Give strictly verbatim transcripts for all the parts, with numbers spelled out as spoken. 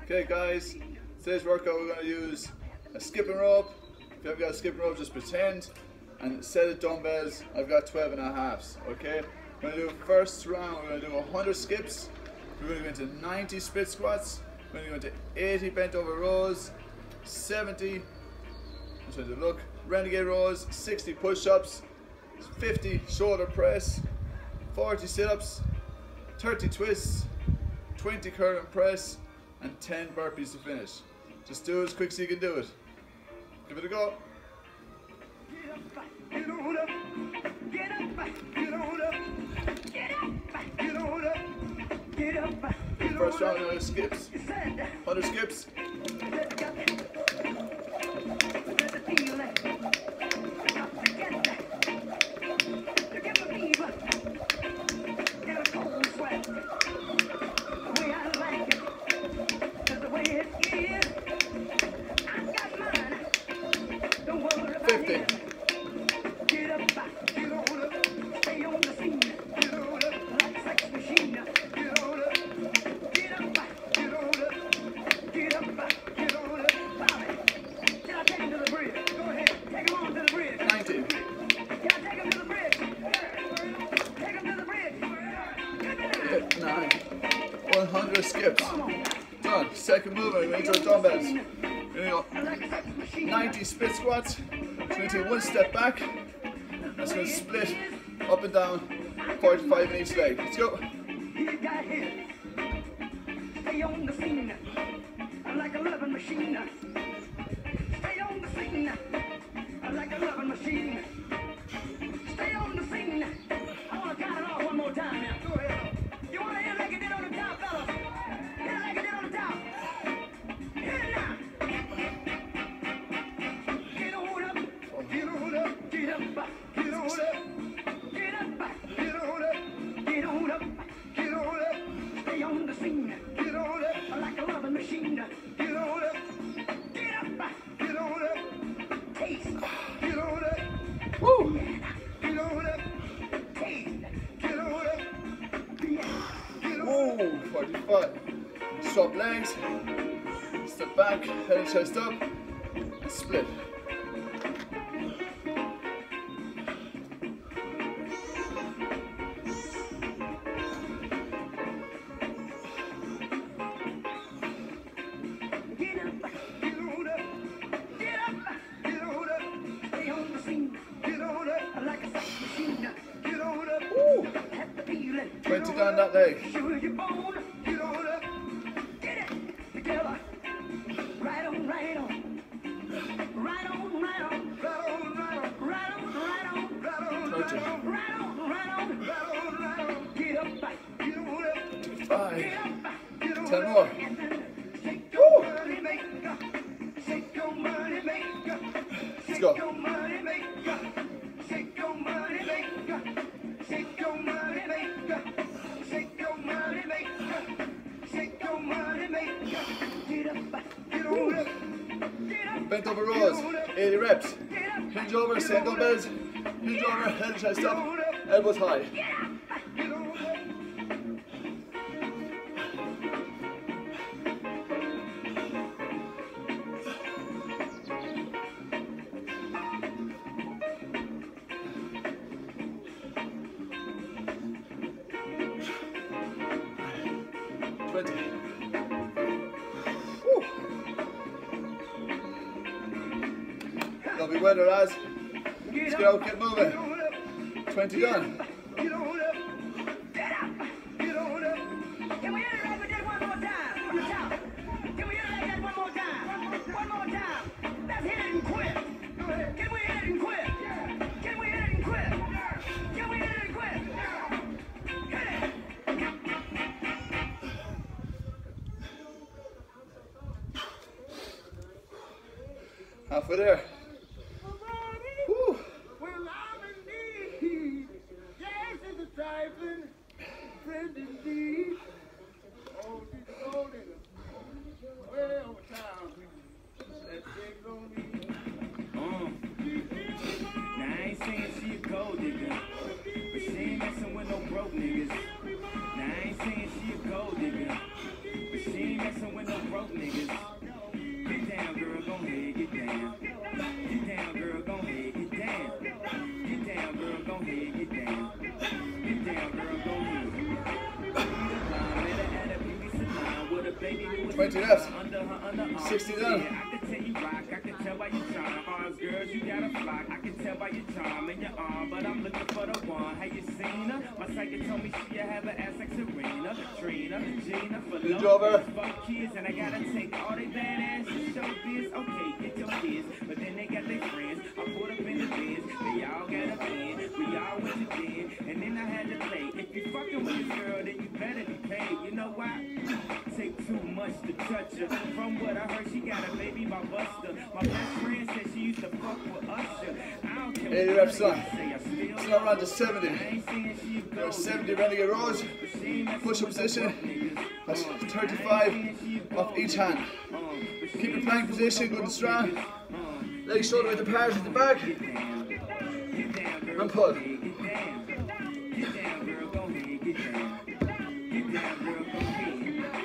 Okay guys, today's workout we're going to use a skipping rope. If you haven't got a skipping rope, just pretend. And a set of dumbbells, I've got twelve and a halves, okay? We're going to do first round, we're going to do one hundred skips. We're going to go into ninety split squats. We're going to go into eighty bent over rows, seventy, I'm trying to look, renegade rows, sixty push-ups, fifty shoulder press, forty sit-ups, thirty twists, twenty curl and press, and ten burpees to finish. Just do it as quick as you can do it. Give it a go. Get up, get on up, get up, get on up, get up, get on up, get up, get on First round, up. one hundred skips. Said, one hundred skips. let the feel it. Got to get that. To get the fever. Get a cold sweat. The way I like it. Just the way it is. I got mine. Don't worry about fifty. it. Get up, get on up, stay on the scene. Get on up, like a sex machine. Get on up, get up, get on up, get up, get on up. Bobby, can I take him to the bridge? Go ahead, take him on to the bridge. ninety. Can I take him to the bridge? Take him to the bridge. Give me nine. nine. one hundred skips. Come on. Done. Second movement, we're going to dumbbells. We're going to Like a sex go machine. ninety split squats. We're going to take one step back. That's going to split up and down, forty-five in each leg. Let's go. You got here. Stay on the scene. Like a loving machine. Stay on the scene. Like a loving machine. Stay on the scene. I want to count it off one more time now. Go ahead. You want to hear like it did on the top, fellas? Hit it like it did on the top. Hit it now. Get on up. Get on up. Get up. Get on up. Get up. Get on up. Get on up. Get on up. Stay on the scene. Get on up. Like a loving machine. Get on up. Get up. Get on up. Taste. Get on up. Woo! Get on up. Taste. Get on up. Yeah. Get on up. Whoa! forty-five. Swap legs. Step back, head and chest up. And split. Get up, get on up, get up, get on up, stay on the scene, get on up, like a sex machine, get on up, Woo! have the feeling, get twenty on down up, that leg. show your bone, get on up, get it together, right on, right on, right on, right on, right on, right on, right on, right on, right on, thirty. right on, right on, right on, right on, get up, get on up, Five. get up, get on Ten up, more. and then shake your money maker, shake your money maker, shake go. your money maker, shake your money maker, shake your money maker, shake your money maker, shake your money maker, get up, get on up, get up, Bent over rows. eighty reps. get up, Hinge over, same dumbbells. Hinge over, head and chest up. Elbows high. get up, get on up. twenty. Woo. Don't be weather, lads. Let's get out, get moving. twenty done. Get on up. Get up. Get on up. Can we hit it like we did one more time? From the top. Can we hit it like that one more time? One more time. Let's hit it and quit. Go ahead. Can we hit it and quit? Can we hit it and quit? Can we hit it and quit? Hit it. Halfway there. Woo. Well, I'm in need. Yes, it's a trifling friend indeed. Oh, she's a gold digger. Way over town. That thing's on me. Um, now I ain't saying she a gold digger, but she ain't messing with no broke niggas. Now I ain't saying she a gold digger, but she ain't ain't messing with no broke niggas. Get down, girl, go ahead, get down. Get down, girl, go ahead, get down. Get down, girl, go ahead, get down. Get down, girl, go ahead. twenty left. sixty done. I can tell you rock, I can tell by your charm. Ours girls, you got a flock. I can tell by your charm and your arm, but I'm looking for the one. Have you seen her? My psychic told me she have an ass like Serena, Trina, Gina, for Good job, love, Eric. fuck kids, and I gotta take all they badass to show this. Okay, get your kids, but then they got their friends. I put up in the bins, they all got a bin. We all went to den, and then I had to play. If you fucking with this girl, then you better be paid. You know why? Take too much to touch her. From what I heard, she got a baby by Buster. My best friend said she used to fuck with Usher. I don't care eighty what reps they done. say, I still It's not around to I seventy. ain't saying she a There's gold seventy digger, renegade rows. but she ain't messing Push up with no position. broke niggas. That's Uh, I ain't thirty-five saying she a off gold each digger, hand. uh, but she Keep your ain't plank messing with position no good and broke strong. niggas. Uh, Leg shoulder width apart at the back. Get down. Get down, girl. And pull. Go ahead, get down. Get down, girl. Go ahead. Get down. Get down, girl. Go ahead.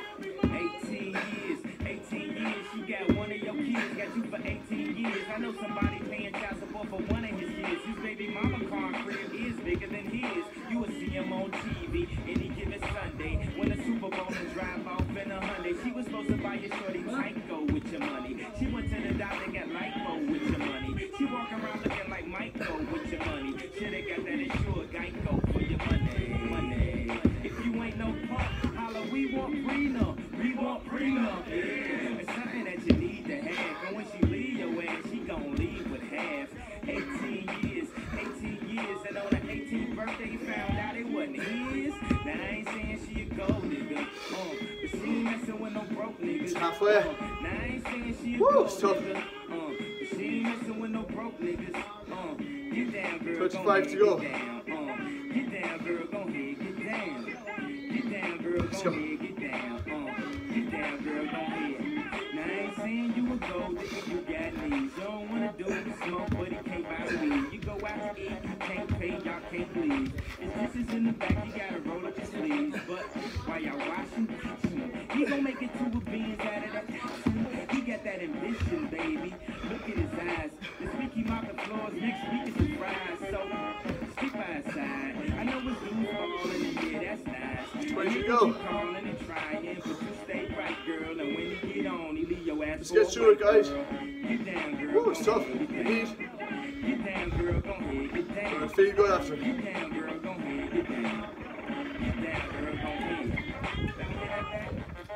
eighteen years. eighteen years. You got one of your kids. Got you for eighteen years. I know somebody paying child support for one of his kids. His baby mama car crib is bigger than his. You will see him on T V any given Sunday. When the Super Bowl and drive off in a Hyundai. She was supposed to buy your shorty Tyco with your money. She went to the doctor and got lipo with your money. She walk around looking like Michael with your money. Shoulda got that insured Geico for your money. Money. If you ain't no punk, holla, we want prenup. We want prenup. Yeah. It's something that you need to have. And when she leave your ass, she gon' leave with half. eighteen years, eighteen years, and on her eighteenth birthday, found out it wasn't his. Now I ain't saying she a gold nigga, uh, but she ain't messing with no broke niggas. Halfway. Uh, now I ain't saying she a Woo, gold it's tough. nigga, uh, but she ain't messing with no broke niggas. Uh, get down, girl. thirty-five go to go. ahead, get down. Uh, get down, girl. Go ahead, get down. Get down, girl. Let's Go go. ahead, get down. Uh, get down, girl. Go ahead. Now I ain't saying you a gold digger, you got needs. You don't wanna do the smoke, but it can't buy weed. You go out to eat, you can't pay, y'all can't leave. If this is in the back, you gotta roll up your sleeves. But while y'all washing, he gon' make it to a beans out of that passion. He got that ambition, baby. Look at his eyes. This week he mop the floors, next week is surprise. So skip outside. I know it's dudes falling, and yeah, that's nice. twenty to You go. keep calling and trying, but you stay right, girl. And when you get on, he leave your ass. Let's for get a through it, white guys. girl. Get down, girl. Woo, it's Go tough. ahead, You get need. down. Get down, girl. Go ahead. Get We're down. gonna feel good after. Get down, girl. Go ahead. Get down. Get down, girl. Go ahead. Let me hear that back.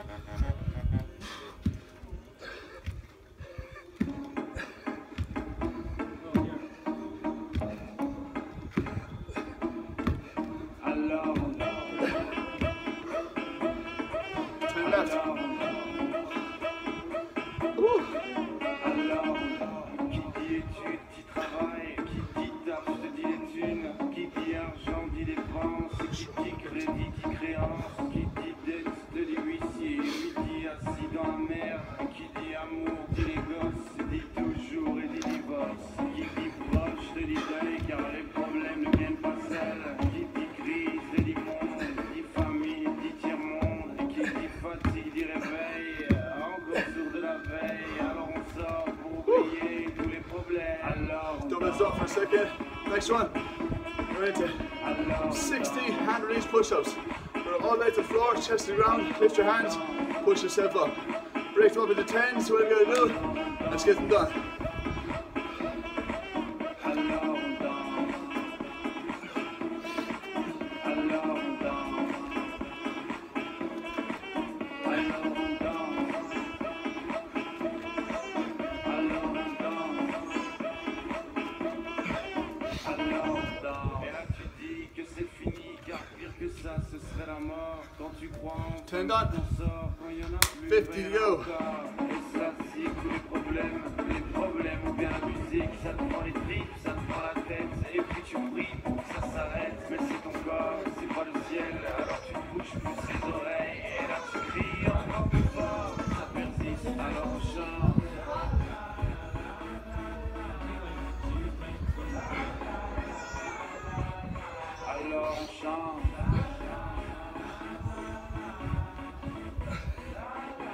Alors, Ten left. alors, Woo. alors, qui dit études, dit travail, qui dit taf, je te dis les thunes, qui dit argent, dit dépenses, qui dit crédit, dit créance, qui dit dette, te dit huissier, qui dit assis dans la mer, qui dit amour, dit les gosses, dit toujours et dit divorce, qui dit proche, te dit deuil, car les problèmes ne viennent pas seuls, qui dit crise, te dit monde, dit famille, dit tiers-monde, qui dit fatigue, dit réveil, encore sourd de la veille, alors on sort pour oublier tous les problèmes, alors on Double up for a second. Next one. We're into alors sixty hand release push-ups. We're all lay to the floor, chest to the ground, lift your hands, push yourself up. Break them up into tens, whatever you gotta do. Let's get them done. alors on danse, alors on danse, alors on danse, alors on danse, alors on danse. Et là tu dis que c'est fini, car pire que ça ce serait la mort. Quand tu crois en Ten done. on sort, quand il y en a plus fifty rien to go. encore. Et ça c'est tous les problèmes, les problèmes ou bien la musique, ça te prend les tripes, ça te prend la tête, et puis tu pries pour que ça s'arrête. Mais c'est ton corps, c'est pas le ciel, alors tu te bouges plus les oreilles, et là tu cries encore plus fort, ça persiste, alors on chante. Alors on chante.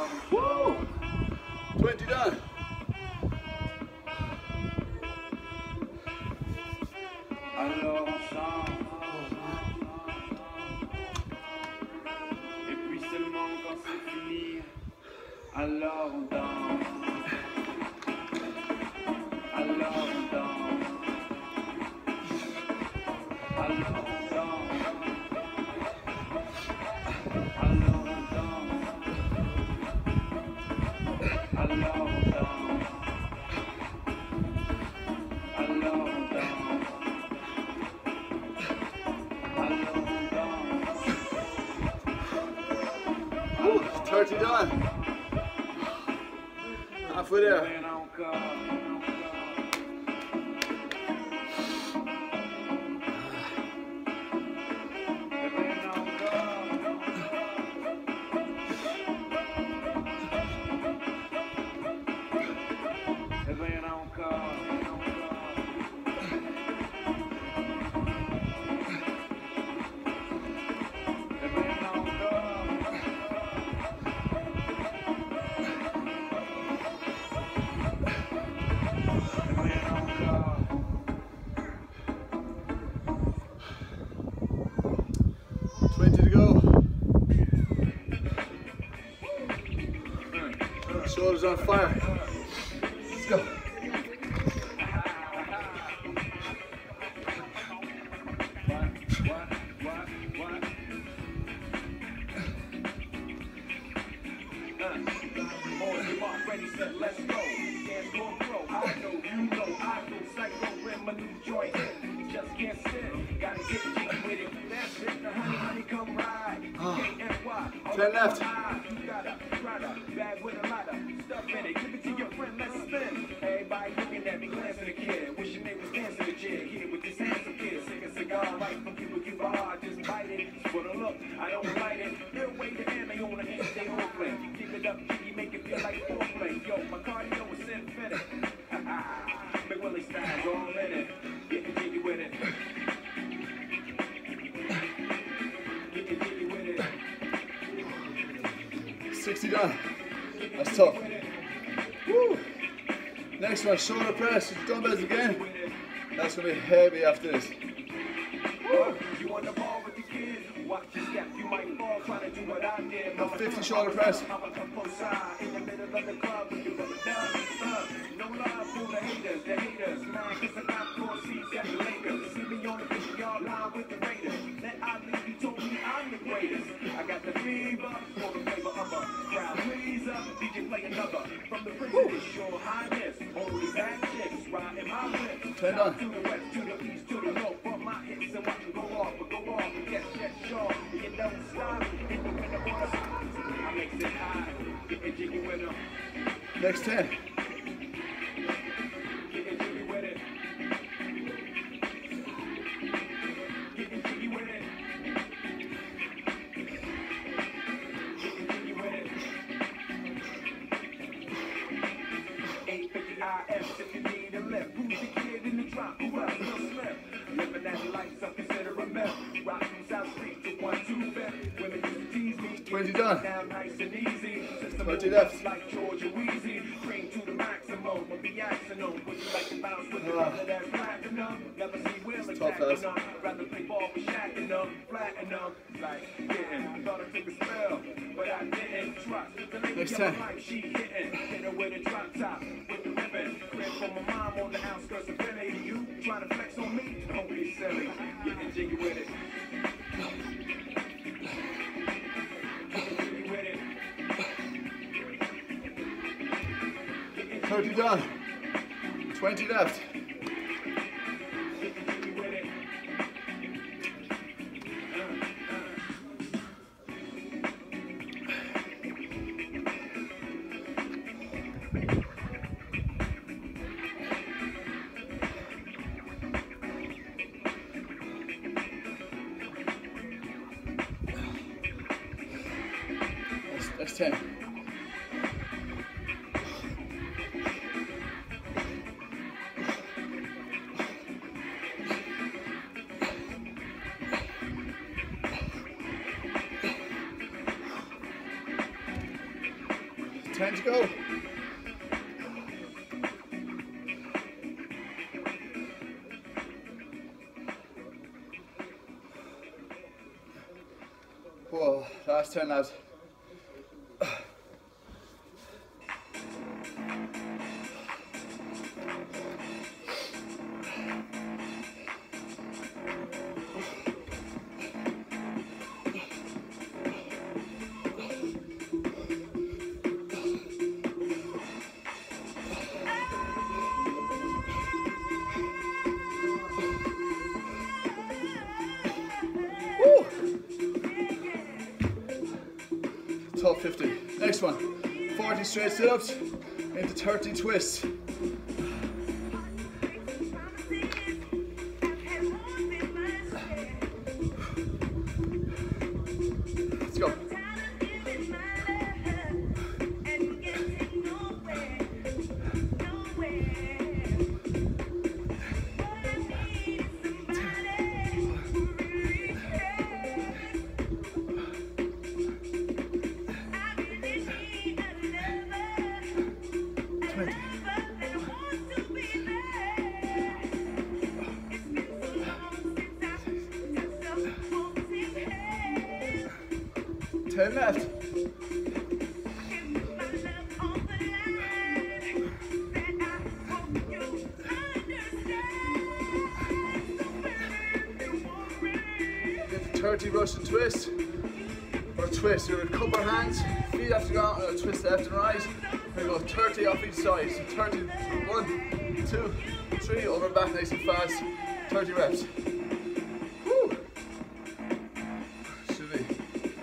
Woo! twenty done. Alors on chante, et puis seulement quand c'est fini, alors on danse, alors on danse, alors on danse, alors on danse, alors on danse, alors on danse. Woo, thirty done. Halfway there. twenty to go. Shoulders on fire. Let's go. Let's go. Dance gon' grow. I know, you know, I go psycho when my new joint hit. Just can't sit, gotta get jiggy with it. That's it, the honey, honey, come ride. K N Y. Ten left. You got a Prada bag with a lot of stuff in it. Give it to your friend, let's spin. Everybody looking at me, glancing at the kid. Wishing they was dancing the jig. Here with this handsome kid. Sick a cigar right from Cuba Cuba hard. Just bite it. For the look, I don't light it. They'll wait the hand, they on the hand, they whole flame. Keep it up, jiggy, make it feel like foreplay. Yo, my cardio is infinite. Big Willie style's all in it. Getting jiggy with it. Getting jiggy with it. sixty done. That's tough. Woo! Next one, shoulder press, dumbbells again. That's gonna be heavy after this. Woo! You on the ball with the kids? Watch your step, you might fall trying to do what I did. Now fifty shoulder press. I'ma come close side in the middle of the club with you brother down. Uh, no love for the haters, the haters, man, cause I got four seats at the Lakers. See me on the fifty yard line with the Raiders. That I leave, you told me I'm the greatest. I got the fever, for the flavor of a crowd pleaser. D J play another from the prison, it's your highness. Only bad chicks riding my whip. Ten done. To the west, to the east, to the north, but my hits and watch them go off, but go off, and yes, yes, sure. You don't stop, in the winter order. I makes it high, getting jiggy with them. Next ten. Getting jiggy with it. Getting jiggy with it. Getting jiggy with it. eight fifty I F if you need a lift. Who's the kid in the drop? Who else will slip? Living that life, some consider a myth. Rock from South Street to one two fifth. Women used to tease me. twenty done. Down nice and easy. System twenty left. like Georgia Wheezy. Cream to the maximum. But be axing on. Would you like to bounce with the Ah. brother that's platinum? Never see Will Tough, attacking lads. them. Rather play ball with Shaq and them. Flatten them. Like getting. Thought I took a spell. But I didn't trust. The lady Next of my time. life, she hitting. Hit her with a drop top. With the ribbon. Crib from my mom on the outskirts of Philly. You trying to flex on me? Don't be silly. Getting jiggy with it. Getting jiggy with it. thirty done. twenty left. Getting jiggy with it. That's, that's ten. ten to go. Whoa, last ten, lads. Top fifty. Next one. forty straight sit-ups into thirty twists. Let's go. ten left. thirty Russian twist, or twist. You're gonna cup our hands, feet off the ground, uh, twist left and right. We're gonna go thirty off each side. So thirty, one, two, three, over and back nice and fast. thirty reps. Woo. Should be.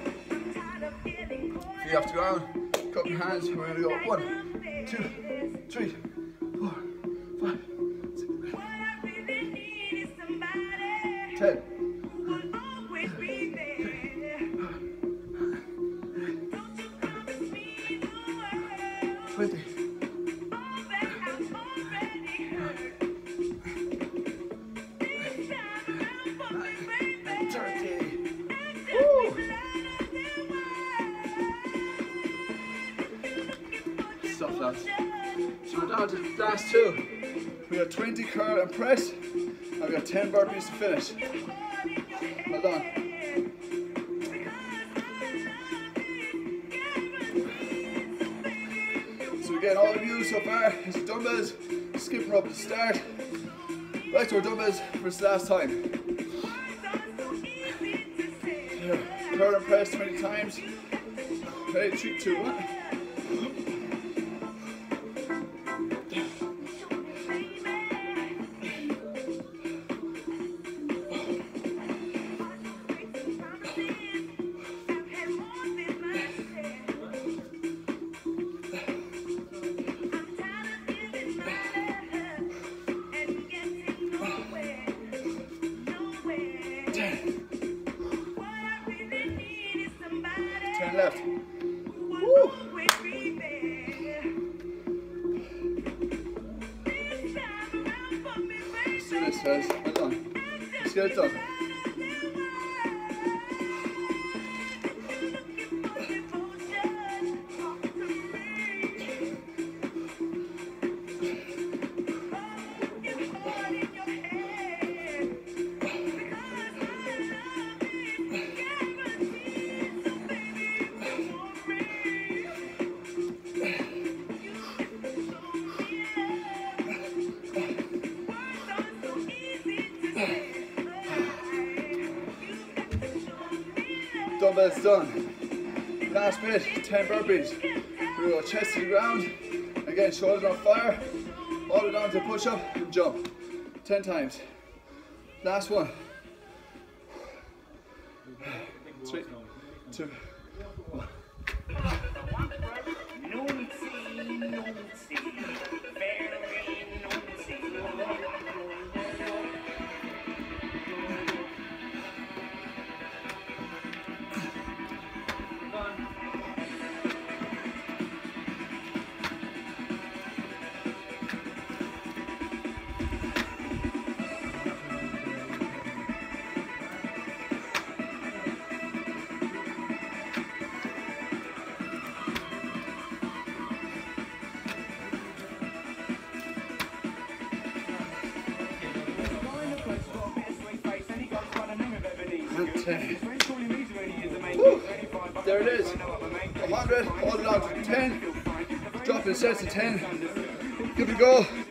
Feet off the ground, cup your hands. We're gonna go one, two, three, four, five, six, ten. twenty. thirty. Woo. Stop that. So we're down to the last two. We got twenty curl and press, and we got ten burpees to finish. Hold on. Again, all of you so far is the dumbbells, skipping rope at the start. Back to our dumbbells for this last time. Yeah. Curl and press twenty times. Ready, three, two, one. ten left. Woo. Let's do this, guys. Hold on. Let's get it done. Dumbbells done. Last bit, ten burpees. We go chest to the ground. Again, shoulders on fire. All the way down to push up and jump. ten times. Last one. Three, two, one. and ten. Woo. There it is. one hundred, hold it on to ten. Drop in sets of ten. Good to go.